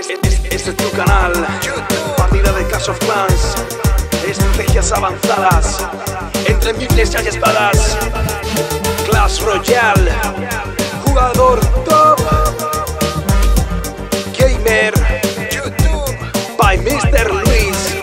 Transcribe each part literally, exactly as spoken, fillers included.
Este, este, este es tu canal, partida de Clash of Clans, estrategias avanzadas, entre miles hay espadas, Clash Royale, jugador top, gamer, YouTube, by mister Luis.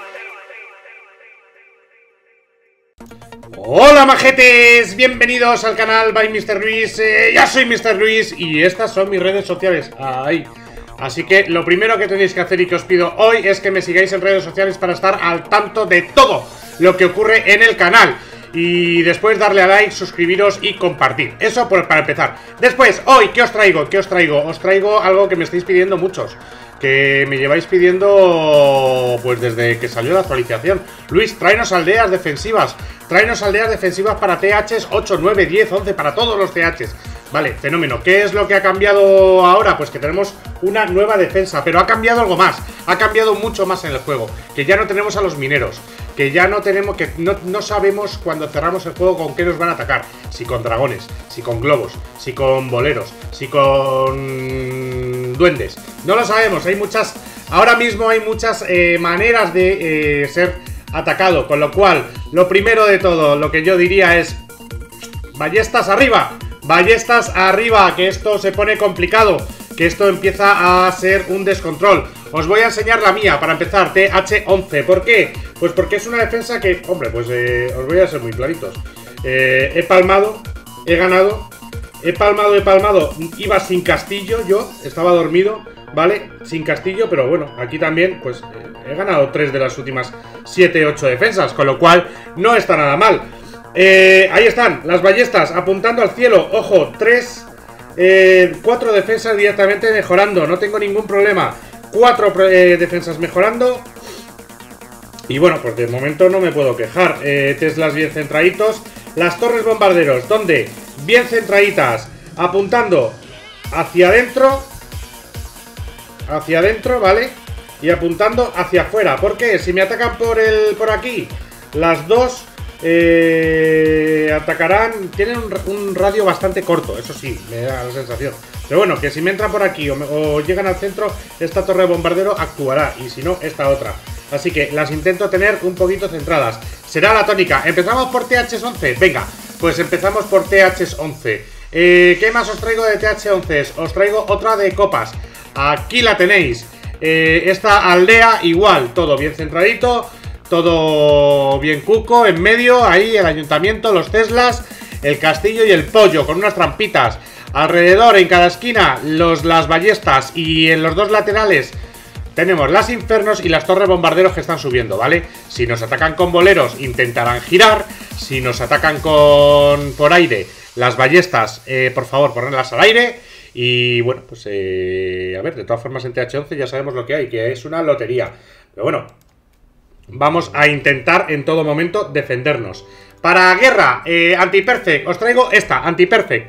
Hola majetes, bienvenidos al canal by mister Luis, eh, ya soy mister Luis y estas son mis redes sociales, ahí. Así que lo primero que tenéis que hacer y que os pido hoy es que me sigáis en redes sociales para estar al tanto de todo lo que ocurre en el canal. Y después darle a like, suscribiros y compartir. Eso por, para empezar. Después, hoy, ¿qué os traigo? ¿Qué os traigo? Os traigo algo que me estáis pidiendo muchos, que me lleváis pidiendo pues desde que salió la actualización. Luis, tráenos aldeas defensivas. Tráenos aldeas defensivas para T Hs ocho, nueve, diez, once, para todos los T Hs. Vale, fenómeno. ¿Qué es lo que ha cambiado ahora? Pues que tenemos una nueva defensa, pero ha cambiado algo más. Ha cambiado mucho más en el juego. Que ya no tenemos a los mineros. Que ya no tenemos, que no, no sabemos cuando cerramos el juego con qué nos van a atacar. Si con dragones, si con globos, si con boleros, si con duendes. No lo sabemos, hay muchas, ahora mismo hay muchas eh, maneras de eh, ser atacado. Con lo cual, lo primero de todo, lo que yo diría es: ballestas arriba, ballestas arriba, que esto se pone complicado, que esto empieza a ser un descontrol. Os voy a enseñar la mía, para empezar, T H once. ¿Por qué? Pues porque es una defensa que, hombre, pues eh, os voy a ser muy claritos. Eh, he palmado, he ganado, he palmado, he palmado. Iba sin castillo yo, estaba dormido, ¿vale? Sin castillo, pero bueno, aquí también, pues eh, he ganado tres de las últimas siete, ocho defensas, con lo cual no está nada mal. Eh, ahí están, las ballestas apuntando al cielo. Ojo, tres, eh, cuatro defensas directamente mejorando, no tengo ningún problema. Cuatro eh, defensas mejorando. Y bueno, pues de momento no me puedo quejar. eh, Teslas bien centraditos. Las torres bombarderos, ¿dónde? Bien centraditas, apuntando hacia adentro. Hacia adentro, ¿vale? Y apuntando hacia afuera. ¿Por qué? Si me atacan por el por aquí, las dos eh, atacarán. Tienen un, un radio bastante corto, eso sí, me da la sensación. Pero bueno, que si me entran por aquí o, me, o llegan al centro, esta torre de bombardero actuará. Y si no, esta otra. Así que las intento tener un poquito centradas. Será la tónica. ¿Empezamos por T H once? Venga, pues empezamos por T H once. eh, ¿Qué más os traigo de T H once? Os traigo otra de copas. Aquí la tenéis. eh, Esta aldea igual, todo bien centradito, todo bien cuco. En medio, ahí el ayuntamiento, los Teslas, el castillo y el pollo, con unas trampitas. Alrededor, en cada esquina, los, las ballestas. Y en los dos laterales tenemos las infernos y las torres bombarderos que están subiendo, ¿vale? Si nos atacan con boleros, intentarán girar. Si nos atacan con por aire, las ballestas, eh, por favor, ponerlas al aire. Y bueno, pues eh, a ver, de todas formas en T H once ya sabemos lo que hay, que es una lotería. Pero bueno, vamos a intentar en todo momento defendernos. Para guerra, eh, anti-perfect, os traigo esta, anti-perfect.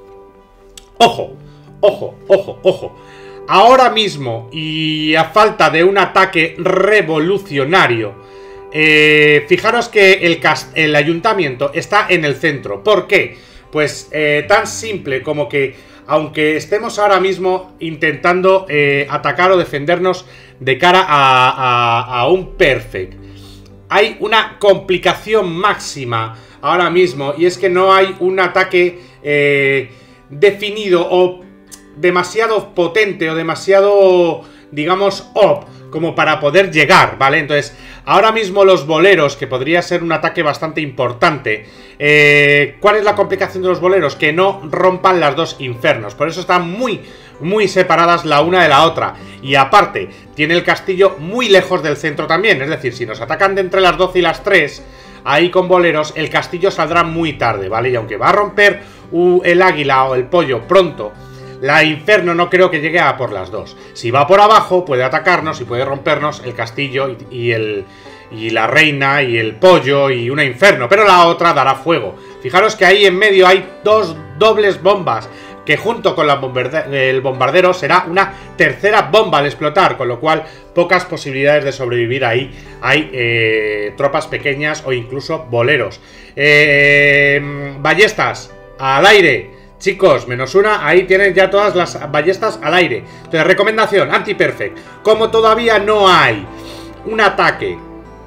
Ojo, ojo, ojo, ojo. Ahora mismo, y a falta de un ataque revolucionario, eh, fijaros que el, el ayuntamiento está en el centro. ¿Por qué? Pues eh, tan simple como que, aunque estemos ahora mismo intentando eh, atacar o defendernos de cara a, a, a un perfect, hay una complicación máxima ahora mismo, y es que no hay un ataque eh, definido o demasiado potente o demasiado, digamos, op como para poder llegar, ¿vale? Entonces, ahora mismo los boleros, que podría ser un ataque bastante importante, eh, ¿cuál es la complicación de los boleros? Que no rompan las dos infernos. Por eso están muy, muy separadas la una de la otra. Y aparte, tiene el castillo muy lejos del centro también. Es decir, si nos atacan de entre las doce y las tres, ahí con boleros, el castillo saldrá muy tarde, ¿vale? Y aunque va a romper uh, el águila o el pollo pronto, la inferno no creo que llegue a por las dos. Si va por abajo, puede atacarnos y puede rompernos el castillo y, y, el, y la reina y el pollo y una inferno. Pero la otra dará fuego. Fijaros que ahí en medio hay dos dobles bombas, que junto con la bombarde el bombardero será una tercera bomba al explotar. Con lo cual, pocas posibilidades de sobrevivir ahí. Hay eh, tropas pequeñas o incluso boleros. Eh, ballestas al aire. Chicos, menos una, ahí tienen ya todas las ballestas al aire. Entonces, recomendación, anti-perfect. Como todavía no hay un ataque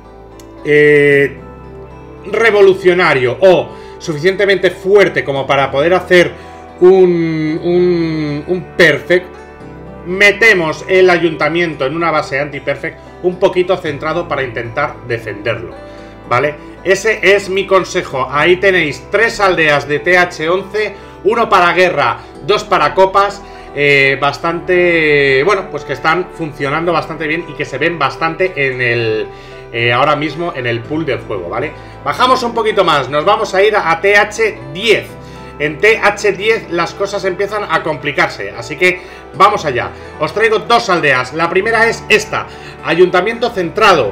eh, revolucionario o suficientemente fuerte como para poder hacer un, un, un perfect, metemos el ayuntamiento en una base anti-perfect un poquito centrado para intentar defenderlo, ¿vale? Ese es mi consejo. Ahí tenéis tres aldeas de T H once, uno para guerra, dos para copas, eh, bastante, bueno, pues que están funcionando bastante bien y que se ven bastante en el, eh, ahora mismo en el pool del juego, ¿vale? Bajamos un poquito más, nos vamos a ir a T H diez. En T H diez las cosas empiezan a complicarse, así que vamos allá. Os traigo dos aldeas. La primera es esta, ayuntamiento centrado.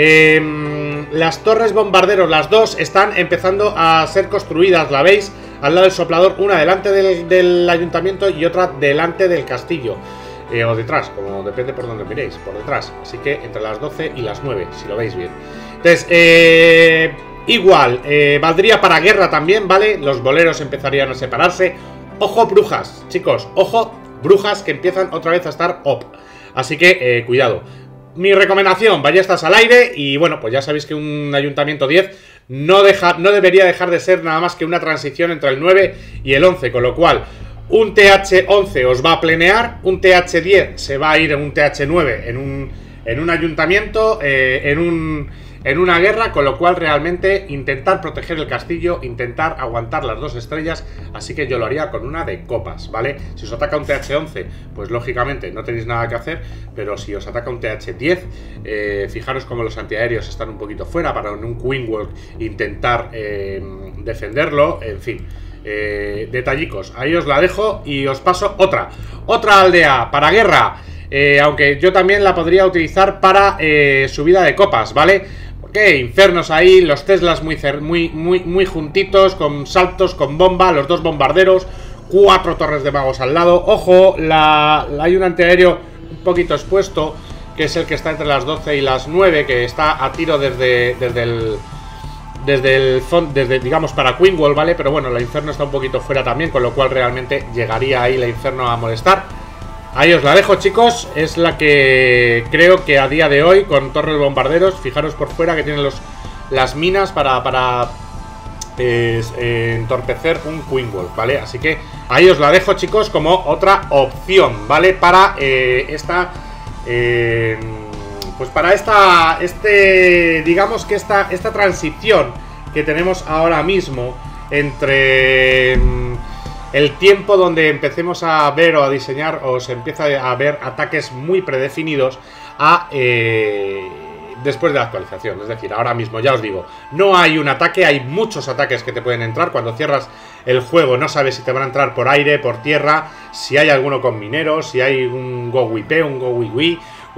Eh, las torres bombarderos, las dos están empezando a ser construidas, la veis, al lado del soplador, una delante del, del ayuntamiento y otra delante del castillo. Eh, o detrás, como depende por donde miréis, por detrás. Así que entre las doce y las nueve, si lo veis bien. Entonces, eh... igual, eh, valdría para guerra también, ¿vale? Los boleros empezarían a separarse. Ojo brujas, chicos, ojo brujas que empiezan otra vez a estar up. Así que, eh, cuidado. Mi recomendación, ballestas al aire. Y bueno, pues ya sabéis que un ayuntamiento diez no, deja, no debería dejar de ser nada más que una transición entre el nueve y el once. Con lo cual, un T H once os va a plenear, un T H diez se va a ir en un T H nueve, en un, en un ayuntamiento, eh, en un... en una guerra, con lo cual realmente intentar proteger el castillo, intentar aguantar las dos estrellas, así que yo lo haría con una de copas, ¿vale? Si os ataca un T H once, pues lógicamente no tenéis nada que hacer, pero si os ataca un T H diez, eh, fijaros como los antiaéreos están un poquito fuera para en un Queenwalk intentar eh, defenderlo, en fin. Eh, detallicos, ahí os la dejo y os paso otra, otra aldea para guerra, eh, aunque yo también la podría utilizar para eh, subida de copas, ¿vale? Porque infernos ahí, los Teslas muy, muy, muy, muy juntitos, con saltos, con bomba, los dos bombarderos, cuatro torres de magos al lado. Ojo, la, la, hay un antiaéreo un poquito expuesto, que es el que está entre las doce y las nueve, que está a tiro desde, desde el... Desde el desde, digamos, para Queenwall, ¿vale? Pero bueno, la Inferno está un poquito fuera también, con lo cual realmente llegaría ahí la Inferno a molestar. Ahí os la dejo, chicos. Es la que creo que a día de hoy, con torres bombarderos, fijaros por fuera que tienen los, las minas para, para eh, eh, entorpecer un Queenwall, ¿vale? Así que ahí os la dejo, chicos, como otra opción, ¿vale? Para eh, esta... Eh, Pues para esta, este, digamos que esta, esta transición que tenemos ahora mismo entre el tiempo donde empecemos a ver o a diseñar o se empieza a ver ataques muy predefinidos a eh, después de la actualización. Es decir, ahora mismo ya os digo, no hay un ataque, hay muchos ataques que te pueden entrar. Cuando cierras el juego no sabes si te van a entrar por aire, por tierra, si hay alguno con mineros, si hay un Go Wipe, un Go Wiwi,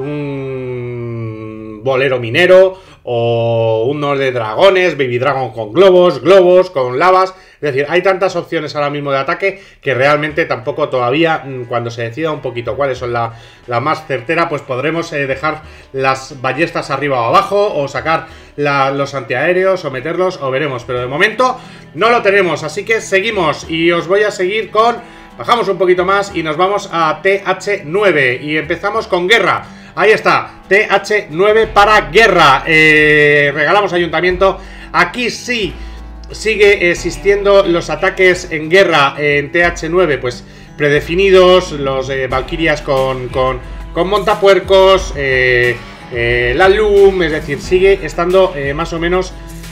un bolero minero o uno de dragones, Baby Dragon con globos, globos con lavas. Es decir, hay tantas opciones ahora mismo de ataque que realmente tampoco todavía, cuando se decida un poquito cuáles son la, la más certera, pues podremos eh, dejar las ballestas arriba o abajo o sacar la, los antiaéreos o meterlos o veremos. Pero de momento no lo tenemos, así que seguimos y os voy a seguir con... Bajamos un poquito más y nos vamos a T H nueve y empezamos con guerra. Ahí está, T H nueve para guerra. eh, Regalamos ayuntamiento. Aquí sí sigue existiendo los ataques en guerra en T H nueve, pues predefinidos. Los eh, Valkyrias con, con, con montapuercos, eh, eh, la Loom, es decir, sigue estando eh, más o menos...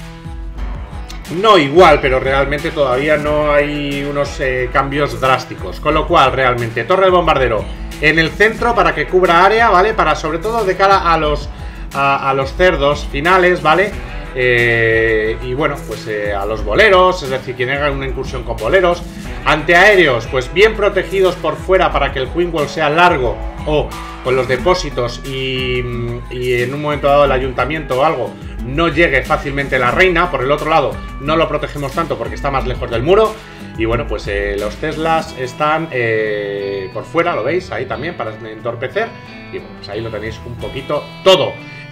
No igual, pero realmente todavía no hay unos eh, cambios drásticos. Con lo cual, realmente, torre de bombardero en el centro para que cubra área, ¿vale? Para, sobre todo, de cara a los, a, a los cerdos finales, ¿vale? Eh, y bueno, pues eh, a los boleros, es decir, quien haga una incursión con boleros. Antiaéreos, pues bien protegidos por fuera para que el Queenwall sea largo o con los depósitos y, y en un momento dado el ayuntamiento o algo no llegue fácilmente la reina. Por el otro lado no lo protegemos tanto porque está más lejos del muro. Y bueno, pues eh, los Teslas están eh, por fuera, lo veis, ahí también para entorpecer. Y bueno, pues ahí lo tenéis un poquito todo.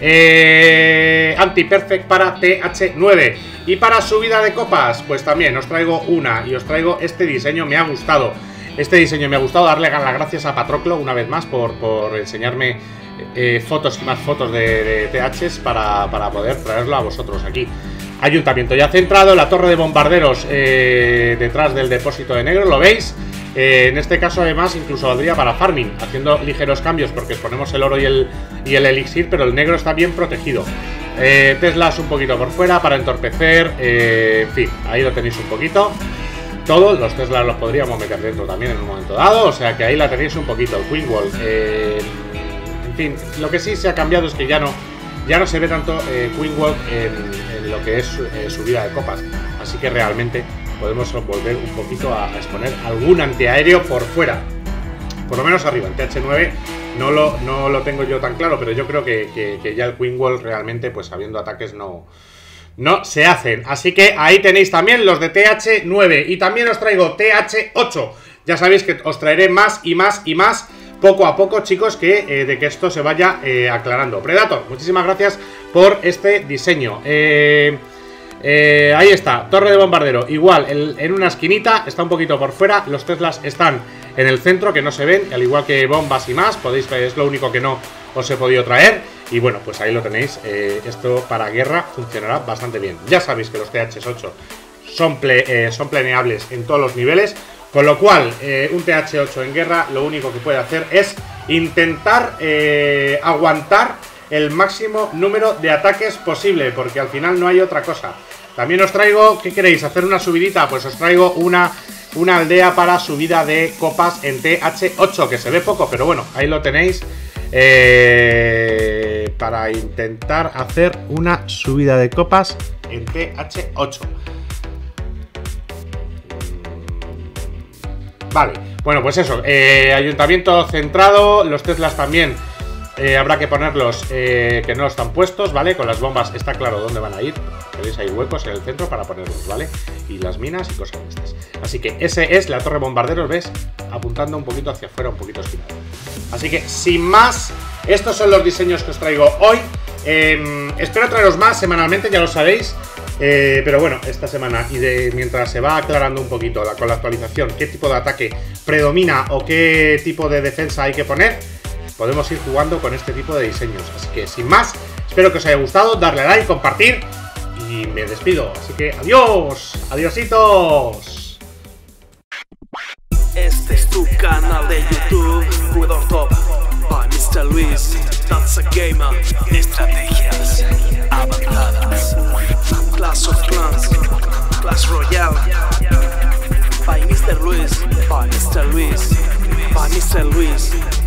eh, Anti-Perfect para T H nueve. Y para subida de copas, pues también os traigo una. Y os traigo este diseño, me ha gustado. Este diseño me ha gustado, darle las gracias a Patroclo una vez más por, por enseñarme eh, fotos y más fotos de, de T Hs para, para poder traerlo a vosotros aquí. Ayuntamiento ya centrado, la torre de bombarderos eh, detrás del depósito de negro, ¿lo veis? Eh, en este caso además incluso valdría para farming, haciendo ligeros cambios porque ponemos el oro y el, y el elixir, pero el negro está bien protegido. eh, Teslas un poquito por fuera para entorpecer, eh, en fin, ahí lo tenéis un poquito. Todos los Teslas los podríamos meter dentro también en un momento dado, o sea que ahí la tenéis un poquito, el Queen Wall. eh, En fin, lo que sí se ha cambiado es que ya no Ya no se ve tanto eh, Queen Walk en, en lo que es eh, subida de copas. Así que realmente podemos volver un poquito a, a exponer algún antiaéreo por fuera. Por lo menos arriba. En T H nueve no lo, no lo tengo yo tan claro, pero yo creo que, que, que ya el Queen Wall realmente, pues habiendo ataques, no, no se hacen. Así que ahí tenéis también los de T H nueve. Y también os traigo T H ocho. Ya sabéis que os traeré más y más y más poco a poco, chicos, que eh, de que esto se vaya eh, aclarando. Predator, muchísimas gracias por este diseño. Eh, eh, ahí está, torre de bombardero. Igual, el, en una esquinita, está un poquito por fuera. Los Teslas están en el centro, que no se ven, al igual que bombas y más. Podéis, es lo único que no os he podido traer. Y bueno, pues ahí lo tenéis. Eh, esto para guerra funcionará bastante bien. Ya sabéis que los T H ocho son, ple, eh, son planeables en todos los niveles. Con lo cual, eh, un T H ocho en guerra lo único que puede hacer es intentar eh, aguantar el máximo número de ataques posible, porque al final no hay otra cosa. También os traigo, ¿qué queréis? ¿Hacer una subidita? Pues os traigo una, una aldea para subida de copas en T H ocho, que se ve poco, pero bueno, ahí lo tenéis. Eh, para intentar hacer una subida de copas en T H ocho. Vale, bueno, pues eso, eh, ayuntamiento centrado, los Teslas también eh, habrá que ponerlos eh, que no están puestos, ¿vale? Con las bombas está claro dónde van a ir, veis, hay huecos en el centro para ponerlos, ¿vale? Y las minas y cosas de estas. Así que ese es la torre bombarderos, ¿ves? Apuntando un poquito hacia afuera, un poquito esquinado. Así que, sin más, estos son los diseños que os traigo hoy. eh, Espero traeros más semanalmente, ya lo sabéis. Eh, pero bueno, esta semana y de, mientras se va aclarando un poquito la, con la actualización qué tipo de ataque predomina o qué tipo de defensa hay que poner, podemos ir jugando con este tipo de diseños. Así que sin más, espero que os haya gustado, darle a like, compartir y me despido. Así que adiós, adiositos. Este es tu canal de YouTube, Jugador Top, by mister Luis, That's a Gamer. Estrategias avanzadas, Clash of Clans, Clash Royale, by mister Luis, by mister Luis, by mister Luis.